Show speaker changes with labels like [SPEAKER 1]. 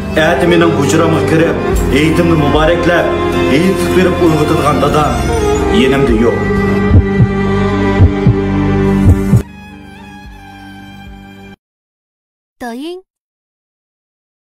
[SPEAKER 1] Әті менің hücramı kirip, eğitimni mübareklep, eğitim verip uyg'otadigan dada yenimde yok.
[SPEAKER 2] 抖音。